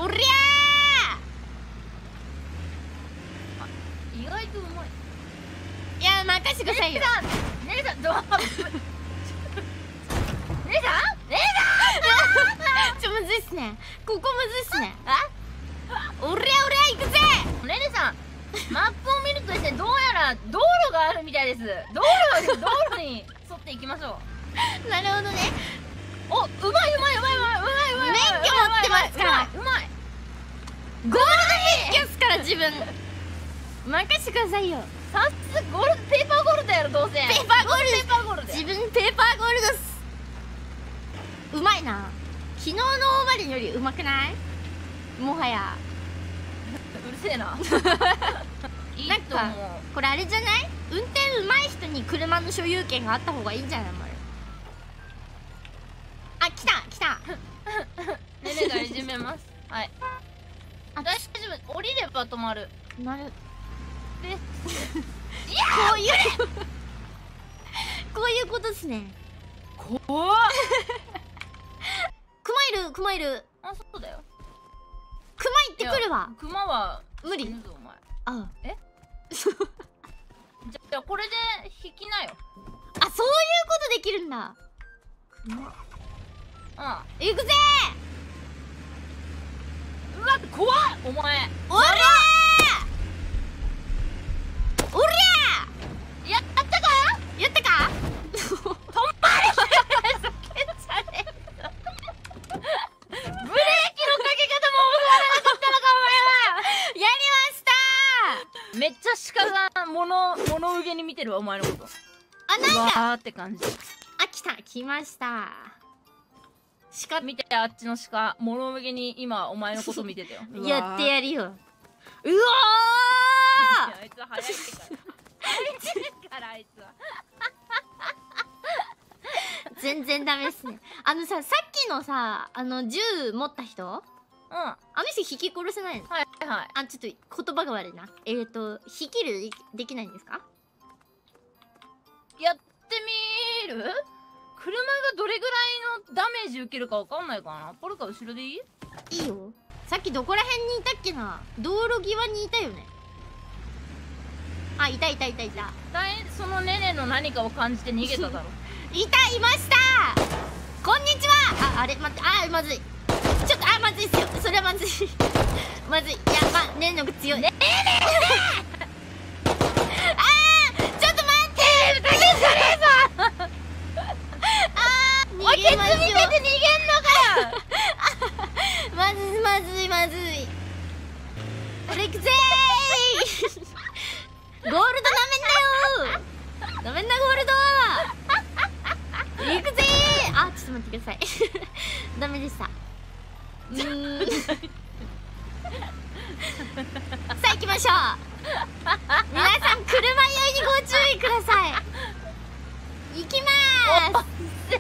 おりゃー。意外とうまい。 いや、任せてくださいよ。 姉さんドアップ。姉さんむずいっすね。ここむずいっすね。おりゃおりゃ行くぜ。 ねねさん、マップを見るとですね、どうやら道路があるみたいです。道路に沿っていきましょう。なるほどね。 お、うまいうまいうまいうまいうまい。 免許持ってますから。 うまい。 ゴールド免許っすから自分。任せてくださいよ。 さすがゴールド、ペーパーゴールドやろどうせ。 ペーパーゴールド。 ペーパーゴールド。 自分ペーパーゴールドっす。うまいな。昨日のオーバリンよりうまくない？もはや。 うるせえな。 なんかこれあれじゃない？運転うまい人に車の所有権があった方がいいんじゃないの？あ、来たねねがいじめます。はい。大丈夫、降りれば止まる。 なる。 で、いやこういうことっすね。 怖っ。 熊いる。 あ、そうだよ。 熊行ってくるわ。 熊は無理。 お前。 あ、 え？じゃあこれで引きなよ。 あ、そういうことできるんだ。熊。 ああ、 行くぜー。うわ、怖っお前。 おりゃー。おりゃー。やったか？ やったか？ 止まれ。ブレーキのかけ方もわからなかったのかお前は。 やりましたー。めっちゃ鹿が物憂げに見てるわお前のこと。 あ、なんかわーって感じ。 あ、来ました。 鹿見て、あっちの鹿物憂げに今お前のこと見てたよ。 やってやるよ。うわー。あいつは早いってから早いからあいつは全然ダメっすね。さっきのさ、銃持った人、 うん、 人引き殺せないの？ はいはい。 ちょっと言葉が悪いな。引きるできないんですか？ やってみる？車がどれぐらいのダメージ受けるかわかんないかな。ポルカ後ろでいい？ いいよ。さっきどこら辺にいたっけな。道路際にいたよね。あ、いた。 そのねねの何かを感じて逃げただろ。 いましたこんにちは。あれ待って、まずい。ちょっとまずいっすよ。それはまずい。まずい。いや、ねねの強い。ねねちょっと待って逃げましょう。 ケツ見てて逃げんのかよ。 まずい。これいくぜー。ゴールドなめんなゴールド行くぜー。ちょっと待ってください。ダメでした。さあ行きましょう。皆さん車酔いにご注意ください。行きまーす。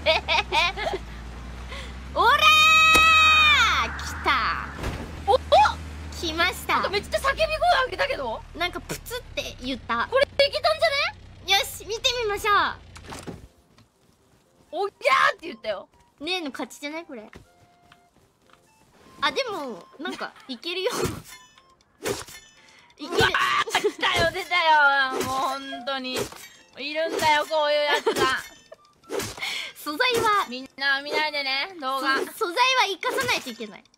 おらー来た。来ました。 めっちゃ叫び声上げたけど、 なんかプツって言った。 これいけたんじゃね？ よし、見てみましょう。おぎゃーって言ったよ。 ねえの勝ちじゃないこれ。でもなんかいけるよ。いける。 来たよ、出たよ。もう本当にいるんだよこういうやつが。 素材はみんな見ないでね動画。 素材は生かさないといけない。